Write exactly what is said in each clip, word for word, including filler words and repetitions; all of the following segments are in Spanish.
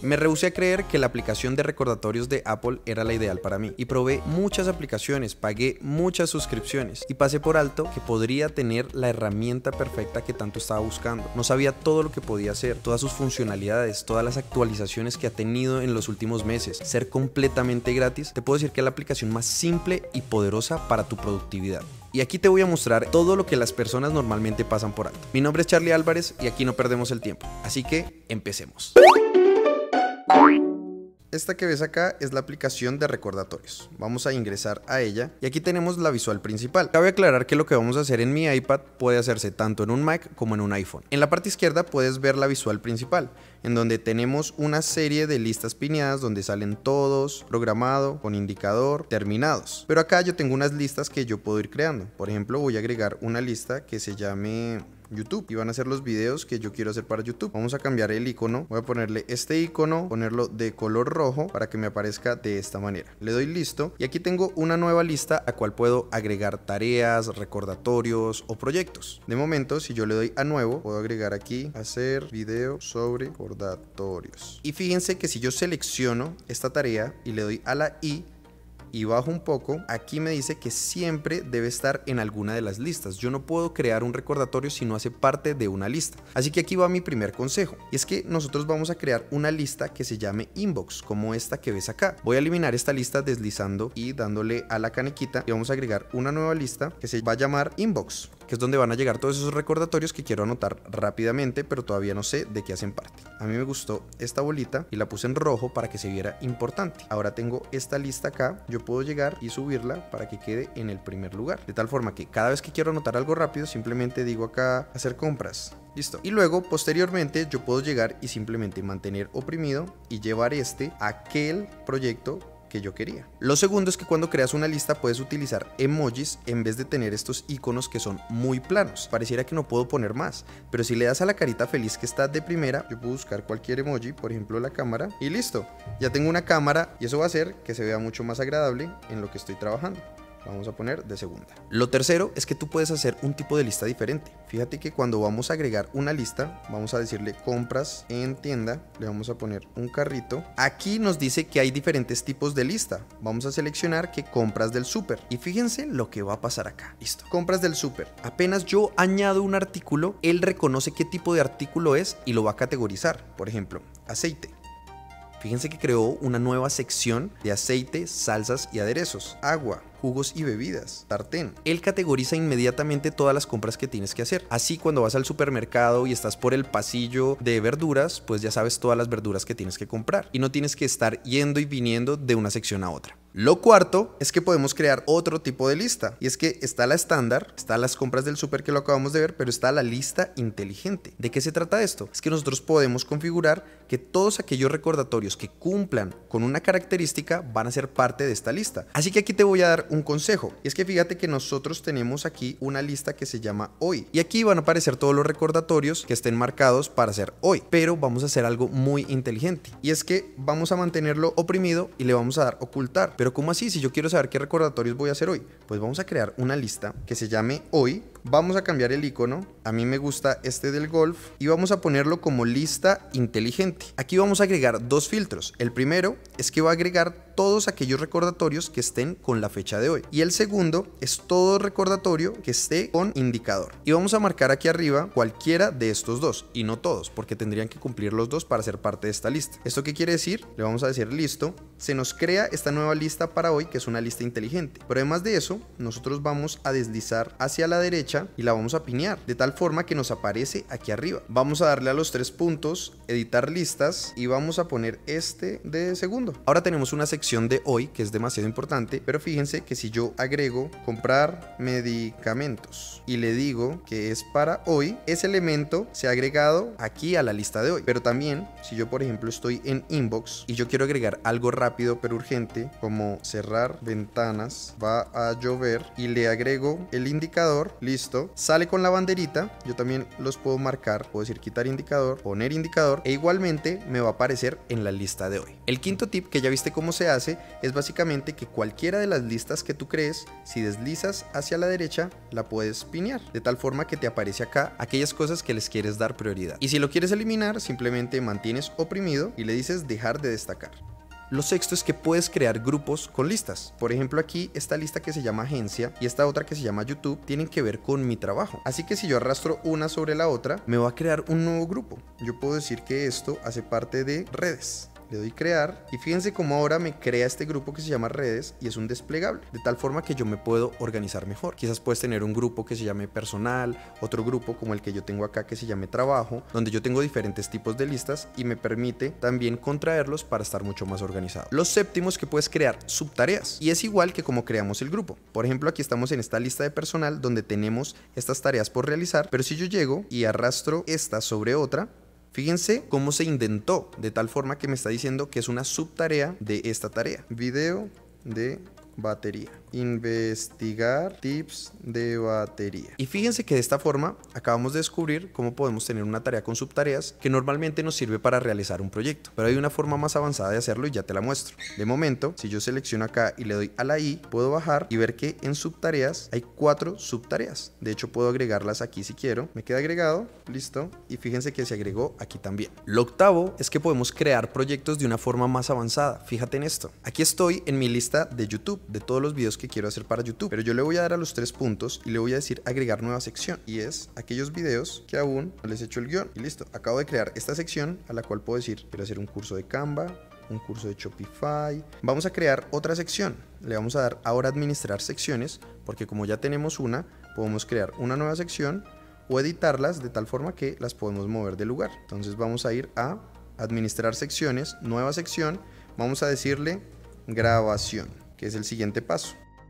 Me rehusé a creer que la aplicación de recordatorios de Apple era la ideal para mí y probé muchas aplicaciones, pagué muchas suscripciones y pasé por alto que podría tener la herramienta perfecta que tanto estaba buscando. No sabía todo lo que podía hacer, todas sus funcionalidades, todas las actualizaciones que ha tenido en los últimos meses. Ser completamente gratis, te puedo decir que es la aplicación más simple y poderosa para tu productividad. Y aquí te voy a mostrar todo lo que las personas normalmente pasan por alto. Mi nombre es Charlie Álvarez y aquí no perdemos el tiempo. Así que empecemos. Esta que ves acá es la aplicación de recordatorios. Vamos a ingresar a ella y aquí tenemos la visual principal. Cabe aclarar que lo que vamos a hacer en mi iPad puede hacerse tanto en un Mac como en un iPhone. En la parte izquierda puedes ver la visual principal, en donde tenemos una serie de listas pineadas donde salen todos, programado, con indicador, terminados. Pero acá yo tengo unas listas que yo puedo ir creando. Por ejemplo, voy a agregar una lista que se llame YouTube y van a ser los videos que yo quiero hacer para YouTube. Vamos a cambiar el icono, voy a ponerle este icono, ponerlo de color rojo para que me aparezca de esta manera. Le doy listo y aquí tengo una nueva lista a la cual puedo agregar tareas, recordatorios o proyectos. De momento, si yo le doy a nuevo, puedo agregar aquí hacer video sobre recordatorios. Y fíjense que si yo selecciono esta tarea y le doy a la I y bajo un poco, aquí me dice que siempre debe estar en alguna de las listas. Yo no puedo crear un recordatorio si no hace parte de una lista. Así que aquí va mi primer consejo, y es que nosotros vamos a crear una lista que se llame Inbox, como esta que ves acá. Voy a eliminar esta lista deslizando y dándole a la canequita y vamos a agregar una nueva lista que se va a llamar Inbox, que es donde van a llegar todos esos recordatorios que quiero anotar rápidamente, pero todavía no sé de qué hacen parte. A mí me gustó esta bolita y la puse en rojo para que se viera importante. Ahora tengo esta lista acá, yo puedo llegar y subirla para que quede en el primer lugar, de tal forma que cada vez que quiero anotar algo rápido, simplemente digo acá hacer compras. Listo. Y luego, posteriormente, yo puedo llegar y simplemente mantener oprimido y llevar este a aquel proyecto que yo quería. Lo segundo es que cuando creas una lista puedes utilizar emojis en vez de tener estos iconos que son muy planos. Pareciera que no puedo poner más, pero si le das a la carita feliz que está de primera, yo puedo buscar cualquier emoji, por ejemplo la cámara, y listo. Ya tengo una cámara y eso va a hacer que se vea mucho más agradable en lo que estoy trabajando. Vamos a poner de segunda. Lo tercero es que tú puedes hacer un tipo de lista diferente. Fíjate que cuando vamos a agregar una lista, vamos a decirle compras en tienda, le vamos a poner un carrito. Aquí nos dice que hay diferentes tipos de lista. Vamos a seleccionar que compras del súper. Y fíjense lo que va a pasar acá. Listo. Compras del súper. Apenas yo añado un artículo, él reconoce qué tipo de artículo es y lo va a categorizar. Por ejemplo, aceite. Fíjense que creó una nueva sección de aceite, salsas y aderezos, agua, jugos y bebidas, sartén. Él categoriza inmediatamente todas las compras que tienes que hacer. Así cuando vas al supermercado y estás por el pasillo de verduras, pues ya sabes todas las verduras que tienes que comprar y no tienes que estar yendo y viniendo de una sección a otra. Lo cuarto es que podemos crear otro tipo de lista, y es que está la estándar, está las compras del súper que lo acabamos de ver, pero está la lista inteligente. ¿De qué se trata esto? Es que nosotros podemos configurar que todos aquellos recordatorios que cumplan con una característica van a ser parte de esta lista. Así que aquí te voy a dar un consejo, y es que fíjate que nosotros tenemos aquí una lista que se llama hoy, y aquí van a aparecer todos los recordatorios que estén marcados para hacer hoy, pero vamos a hacer algo muy inteligente, y es que vamos a mantenerlo oprimido y le vamos a dar ocultar. Pero ¿cómo así? Si yo quiero saber qué recordatorios voy a hacer hoy, pues vamos a crear una lista que se llame hoy. Vamos a cambiar el icono, a mí me gusta este del golf, y vamos a ponerlo como lista inteligente. Aquí vamos a agregar dos filtros. El primero es que va a agregar todos aquellos recordatorios que estén con la fecha de hoy, y el segundo es todo recordatorio que esté con indicador. Y vamos a marcar aquí arriba cualquiera de estos dos, y no todos, porque tendrían que cumplir los dos para ser parte de esta lista. ¿Esto qué quiere decir? Le vamos a decir listo, se nos crea esta nueva lista para hoy, que es una lista inteligente. Pero además de eso, nosotros vamos a deslizar hacia la derecha y la vamos a pinear de tal forma que nos aparece aquí arriba. Vamos a darle a los tres puntos, editar listas, y vamos a poner este de segundo. Ahora tenemos una sección de hoy que es demasiado importante, pero fíjense que si yo agrego comprar medicamentos y le digo que es para hoy, ese elemento se ha agregado aquí a la lista de hoy. Pero también si yo por ejemplo estoy en Inbox y yo quiero agregar algo rápido pero urgente, como cerrar ventanas, va a llover, y le agrego el indicador, listo, listo, sale con la banderita. Yo también los puedo marcar, puedo decir quitar indicador, poner indicador, e igualmente me va a aparecer en la lista de hoy. El quinto tip, que ya viste cómo se hace, es básicamente que cualquiera de las listas que tú crees, si deslizas hacia la derecha, la puedes pinear, de tal forma que te aparece acá aquellas cosas que les quieres dar prioridad. Y si lo quieres eliminar, simplemente mantienes oprimido y le dices dejar de destacar. Lo sexto es que puedes crear grupos con listas. Por ejemplo, aquí esta lista que se llama agencia y esta otra que se llama YouTube tienen que ver con mi trabajo. Así que si yo arrastro una sobre la otra, me va a crear un nuevo grupo. Yo puedo decir que esto hace parte de redes. Le doy crear y fíjense cómo ahora me crea este grupo que se llama redes y es un desplegable, de tal forma que yo me puedo organizar mejor. Quizás puedes tener un grupo que se llame personal, otro grupo como el que yo tengo acá que se llame trabajo, donde yo tengo diferentes tipos de listas y me permite también contraerlos para estar mucho más organizado. Los séptimos, que puedes crear subtareas y es igual que como creamos el grupo. Por ejemplo, aquí estamos en esta lista de personal donde tenemos estas tareas por realizar, pero si yo llego y arrastro esta sobre otra, fíjense cómo se indentó, de tal forma que me está diciendo que es una subtarea de esta tarea. Video de batería. Investigar tips de batería. Y fíjense que de esta forma acabamos de descubrir cómo podemos tener una tarea con subtareas que normalmente nos sirve para realizar un proyecto. Pero hay una forma más avanzada de hacerlo y ya te la muestro. De momento, si yo selecciono acá y le doy a la I, puedo bajar y ver que en subtareas hay cuatro subtareas. De hecho, puedo agregarlas aquí si quiero. Me queda agregado, listo. Y fíjense que se agregó aquí también. Lo octavo es que podemos crear proyectos de una forma más avanzada. Fíjate en esto. Aquí estoy en mi lista de YouTube, de todos los videos que quiero hacer para YouTube, pero yo le voy a dar a los tres puntos y le voy a decir agregar nueva sección, y es aquellos videos que aún no les he hecho el guión. Y listo, acabo de crear esta sección a la cual puedo decir quiero hacer un curso de Canva, un curso de Shopify. Vamos a crear otra sección, le vamos a dar ahora administrar secciones, porque como ya tenemos una, podemos crear una nueva sección o editarlas de tal forma que las podemos mover de lugar. Entonces vamos a ir a administrar secciones, nueva sección, vamos a decirle grabación, que es el siguiente paso.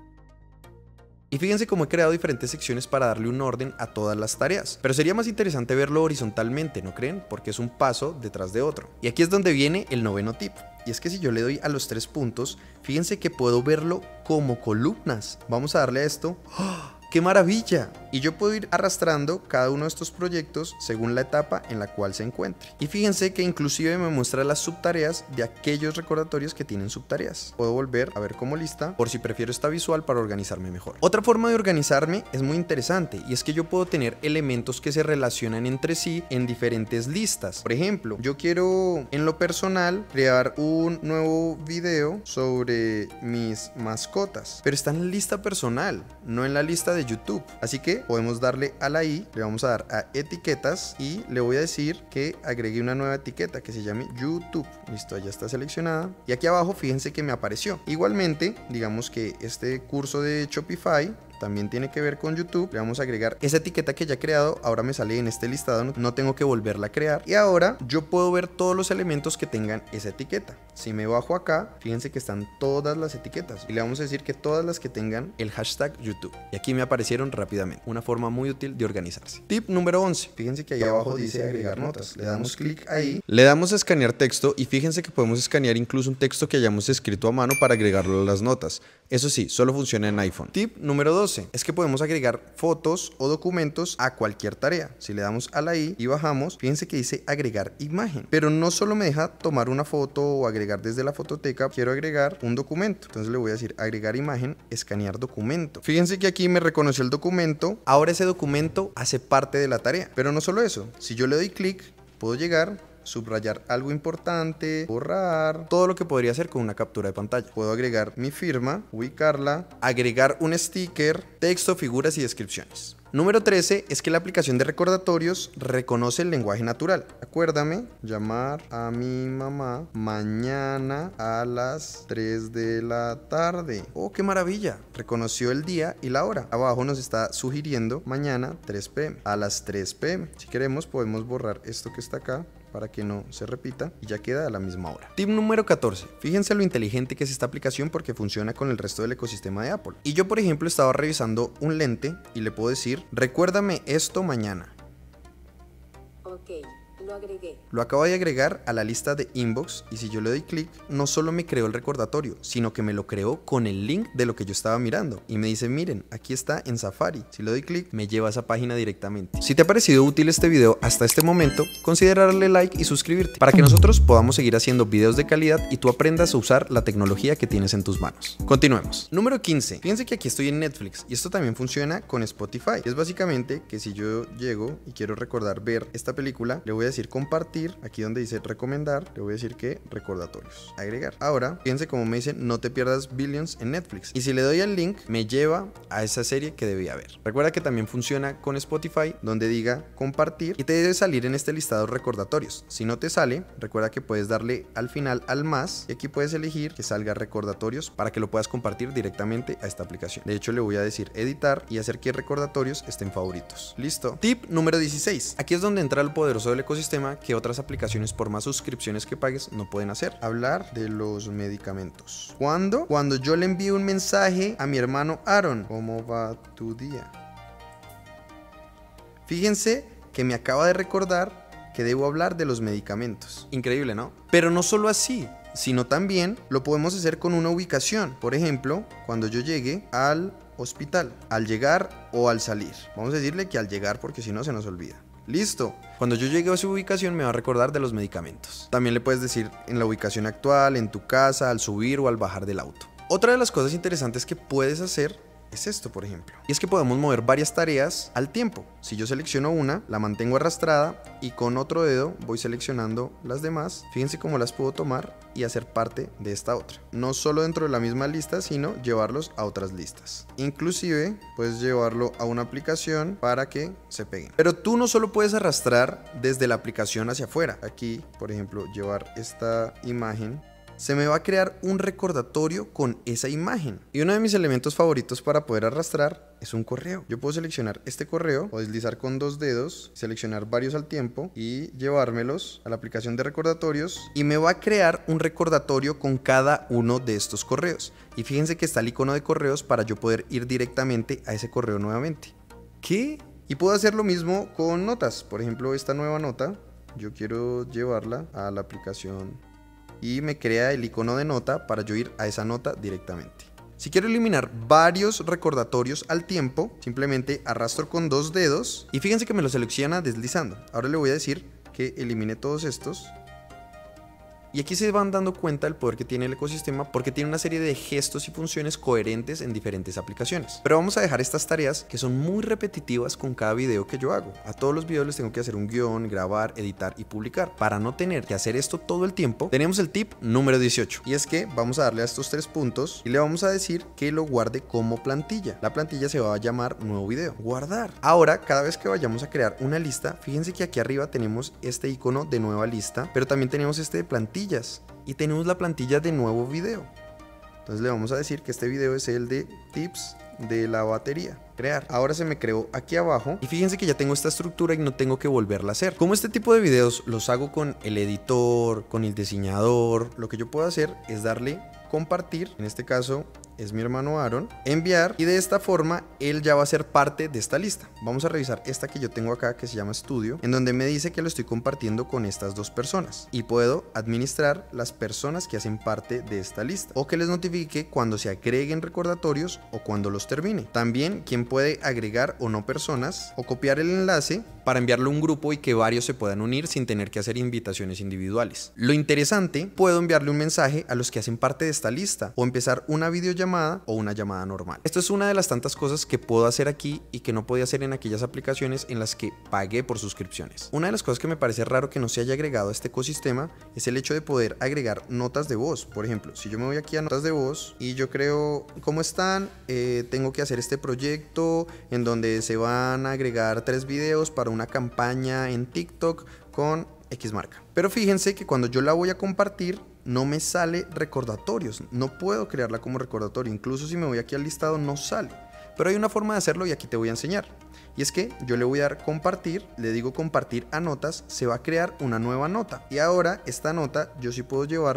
Y fíjense cómo he creado diferentes secciones para darle un orden a todas las tareas. Pero sería más interesante verlo horizontalmente, ¿no creen? Porque es un paso detrás de otro. Y aquí es donde viene el noveno tip. Y es que si yo le doy a los tres puntos, fíjense que puedo verlo como columnas. Vamos a darle a esto. ¡Oh! ¡Qué maravilla! Y yo puedo ir arrastrando cada uno de estos proyectos según la etapa en la cual se encuentre. Y fíjense que inclusive me muestra las subtareas de aquellos recordatorios que tienen subtareas. Puedo volver a ver como lista por si prefiero esta visual para organizarme mejor. Otra forma de organizarme es muy interesante y es que yo puedo tener elementos que se relacionan entre sí en diferentes listas. Por ejemplo, yo quiero en lo personal crear un nuevo video sobre mis mascotas, pero está en la lista personal, no en la lista de YouTube. Así que podemos darle a la I, le vamos a dar a etiquetas y le voy a decir que agregue una nueva etiqueta que se llame YouTube. Listo, ya está seleccionada. Y aquí abajo fíjense que me apareció. Igualmente, digamos que este curso de Shopify también tiene que ver con YouTube. Le vamos a agregar esa etiqueta que ya he creado. Ahora me sale en este listado, no tengo que volverla a crear. Y ahora yo puedo ver todos los elementos que tengan esa etiqueta. Si me bajo acá, fíjense que están todas las etiquetas. Y le vamos a decir que todas las que tengan el hashtag YouTube. Y aquí me aparecieron rápidamente. Una forma muy útil de organizarse. Tip número once. Fíjense que ahí abajo dice agregar notas. Le damos clic ahí. Le damos a escanear texto y fíjense que podemos escanear incluso un texto que hayamos escrito a mano para agregarlo a las notas. Eso sí, solo funciona en iPhone. Tip número doce. Es que podemos agregar fotos o documentos a cualquier tarea. Si le damos a la I y bajamos, fíjense que dice agregar imagen. Pero no solo me deja tomar una foto o agregar desde la fototeca, quiero agregar un documento. Entonces le voy a decir agregar imagen, escanear documento. Fíjense que aquí me reconoció el documento. Ahora ese documento hace parte de la tarea. Pero no solo eso, si yo le doy clic, puedo llegar, subrayar algo importante, borrar, todo lo que podría hacer con una captura de pantalla. Puedo agregar mi firma, ubicarla, agregar un sticker, texto, figuras y descripciones. Número trece es que la aplicación de recordatorios reconoce el lenguaje natural. Acuérdame, llamar a mi mamá mañana a las tres de la tarde. ¡Oh, qué maravilla! Reconoció el día y la hora. Abajo nos está sugiriendo mañana tres pe eme, a las tres pe eme. Si queremos podemos borrar esto que está acá para que no se repita y ya queda a la misma hora. Tip número catorce. Fíjense lo inteligente que es esta aplicación porque funciona con el resto del ecosistema de Apple. Y yo, por ejemplo, estaba revisando un lente y le puedo decir, recuérdame esto mañana. Ok, lo agregué. Lo acabo de agregar a la lista de inbox y si yo le doy clic, no solo me creó el recordatorio, sino que me lo creó con el link de lo que yo estaba mirando. Y me dice, miren, aquí está en Safari. Si le doy clic, me lleva a esa página directamente. Si te ha parecido útil este video hasta este momento, considera darle like y suscribirte para que nosotros podamos seguir haciendo videos de calidad y tú aprendas a usar la tecnología que tienes en tus manos. Continuemos. Número quince. Fíjense que aquí estoy en Netflix y esto también funciona con Spotify. Es básicamente que si yo llego y quiero recordar ver esta película, le voy a decir compartir, aquí donde dice recomendar, le voy a decir que recordatorios, agregar. Ahora, fíjense cómo me dice no te pierdas Billions en Netflix. Y si le doy al link, me lleva a esa serie que debía ver. Recuerda que también funciona con Spotify, donde diga compartir y te debe salir en este listado recordatorios. Si no te sale, recuerda que puedes darle al final al más y aquí puedes elegir que salga recordatorios para que lo puedas compartir directamente a esta aplicación. De hecho, le voy a decir editar y hacer que recordatorios estén favoritos. Listo. Tip número dieciséis. Aquí es donde entra el poderoso del ecosistema que otras aplicaciones por más suscripciones que pagues no pueden hacer. Hablar de los medicamentos. ¿Cuándo? Cuando yo le envío un mensaje a mi hermano Aaron. ¿Cómo va tu día? Fíjense que me acaba de recordar que debo hablar de los medicamentos. Increíble, ¿no? Pero no solo así, sino también lo podemos hacer con una ubicación. Por ejemplo, cuando yo llegue al hospital, al llegar o al salir. Vamos a decirle que al llegar porque si no se nos olvida. Listo. Cuando yo llegue a su ubicación me va a recordar de los medicamentos. También le puedes decir en la ubicación actual, en tu casa, al subir o al bajar del auto. Otra de las cosas interesantes que puedes hacer es esto, por ejemplo. Y es que podemos mover varias tareas al tiempo. Si yo selecciono una, la mantengo arrastrada y con otro dedo voy seleccionando las demás. Fíjense cómo las puedo tomar y hacer parte de esta otra. No solo dentro de la misma lista, sino llevarlos a otras listas. Inclusive, puedes llevarlo a una aplicación para que se peguen. Pero tú no solo puedes arrastrar desde la aplicación hacia afuera. Aquí, por ejemplo, llevar esta imagen. Se me va a crear un recordatorio con esa imagen. Y uno de mis elementos favoritos para poder arrastrar es un correo. Yo puedo seleccionar este correo o deslizar con dos dedos, seleccionar varios al tiempo y llevármelos a la aplicación de recordatorios y me va a crear un recordatorio con cada uno de estos correos. Y fíjense que está el icono de correos para yo poder ir directamente a ese correo nuevamente. ¿Qué? Y puedo hacer lo mismo con notas. Por ejemplo, esta nueva nota, yo quiero llevarla a la aplicación y me crea el icono de nota para yo ir a esa nota directamente. Si quiero eliminar varios recordatorios al tiempo, simplemente arrastro con dos dedos y fíjense que me lo selecciona deslizando. Ahora le voy a decir que elimine todos estos. Y aquí se van dando cuenta del poder que tiene el ecosistema porque tiene una serie de gestos y funciones coherentes en diferentes aplicaciones. Pero vamos a dejar estas tareas que son muy repetitivas con cada video que yo hago. A todos los videos les tengo que hacer un guión, grabar, editar y publicar. Para no tener que hacer esto todo el tiempo, tenemos el tip número dieciocho. Y es que vamos a darle a estos tres puntos y le vamos a decir que lo guarde como plantilla. La plantilla se va a llamar nuevo video. Guardar. Ahora, cada vez que vayamos a crear una lista, fíjense que aquí arriba tenemos este icono de nueva lista, pero también tenemos este de plantilla. Y tenemos la plantilla de nuevo video. Entonces le vamos a decir que este video es el de tips de la batería. Crear. Ahora se me creó aquí abajo y fíjense que ya tengo esta estructura y no tengo que volverla a hacer. Como este tipo de videos los hago con el editor, con el diseñador, lo que yo puedo hacer es darle compartir, en este caso es mi hermano Aaron, enviar y de esta forma él ya va a ser parte de esta lista. Vamos a revisar esta que yo tengo acá que se llama estudio, en donde me dice que lo estoy compartiendo con estas dos personas y puedo administrar las personas que hacen parte de esta lista o que les notifique cuando se agreguen recordatorios o cuando los termine. También quién puede agregar o no personas o copiar el enlace para enviarlo a un grupo y que varios se puedan unir sin tener que hacer invitaciones individuales. Lo interesante, puedo enviarle un mensaje a los que hacen parte de esta lista o empezar una videollamada o una llamada normal. Esto es una de las tantas cosas que puedo hacer aquí y que no podía hacer en aquellas aplicaciones en las que pagué por suscripciones. Una de las cosas que me parece raro que no se haya agregado a este ecosistema es el hecho de poder agregar notas de voz. Por ejemplo, si yo me voy aquí a notas de voz y yo creo, ¿cómo están? Eh, tengo que hacer este proyecto en donde se van a agregar tres videos para una campaña en TikTok con X marca. Pero fíjense que cuando yo la voy a compartir no me sale recordatorios, no puedo crearla como recordatorio, incluso si me voy aquí al listado no sale. Pero hay una forma de hacerlo y aquí te voy a enseñar. Y es que yo le voy a dar compartir, le digo compartir a notas, se va a crear una nueva nota. Y ahora esta nota yo sí puedo llevarla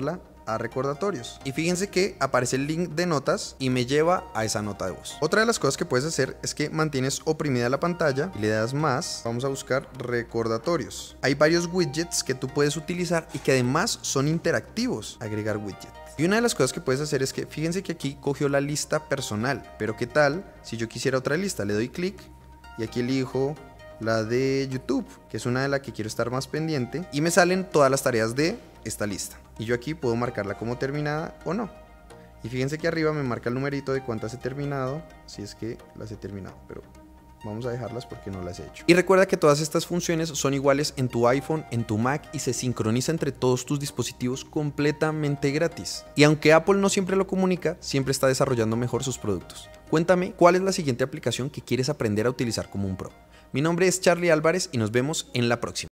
a recordatorios. Y fíjense que aparece el link de notas y me lleva a esa nota de voz. Otra de las cosas que puedes hacer es que mantienes oprimida la pantalla y le das más. Vamos a buscar recordatorios. Hay varios widgets que tú puedes utilizar y que además son interactivos. Agregar widget. Y una de las cosas que puedes hacer es que fíjense que aquí cogió la lista personal, pero ¿qué tal si yo quisiera otra lista? Le doy clic y aquí elijo la de YouTube, que es una de las que quiero estar más pendiente, y me salen todas las tareas de esta lista. Y yo aquí puedo marcarla como terminada o no. Y fíjense que arriba me marca el numerito de cuántas he terminado, si es que las he terminado, pero vamos a dejarlas porque no las he hecho. Y recuerda que todas estas funciones son iguales en tu iPhone, en tu Mac y se sincroniza entre todos tus dispositivos completamente gratis. Y aunque Apple no siempre lo comunica, siempre está desarrollando mejor sus productos. Cuéntame cuál es la siguiente aplicación que quieres aprender a utilizar como un pro. Mi nombre es Charlie Álvarez y nos vemos en la próxima.